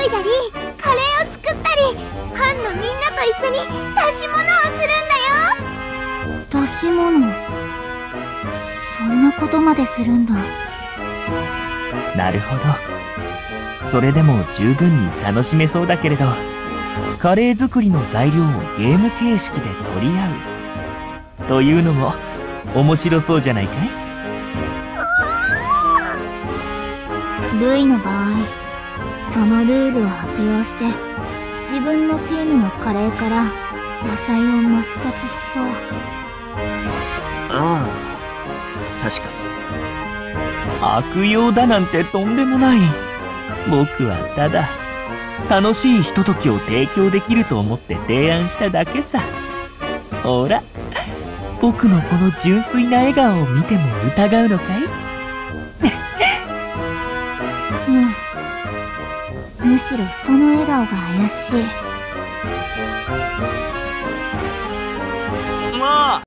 いだりカレーを作ったり班のみんなと一緒に出し物をするんだよ。 出し物、そんなことまでするんだ。 なるほど。それでも十分に楽しめそうだけれど、カレー作りの材料をゲーム形式で取り合うというのも面白そうじゃないかい？ ルイの場合、そのルールを悪用して自分のチームのカレーから野菜を抹殺しそう。 ああ、確かに。 悪用だなんてとんでもない。僕はただ楽しいひとときを提供できると思って提案しただけさ。ほら、僕のこの純粋な笑顔を見ても疑うのかい？ むしろその笑顔が怪しい。